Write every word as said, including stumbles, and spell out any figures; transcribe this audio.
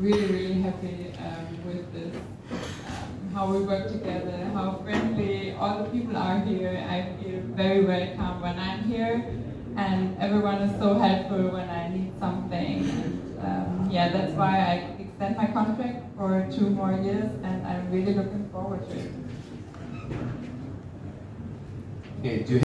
really, really happy um, with this, um, how we work together, how friendly all the people are here. I feel very welcome when I'm here, and everyone is so helpful when I need something. And um, yeah, that's why I extend my contract for two more years, and I'm really looking forward to it. Okay, do you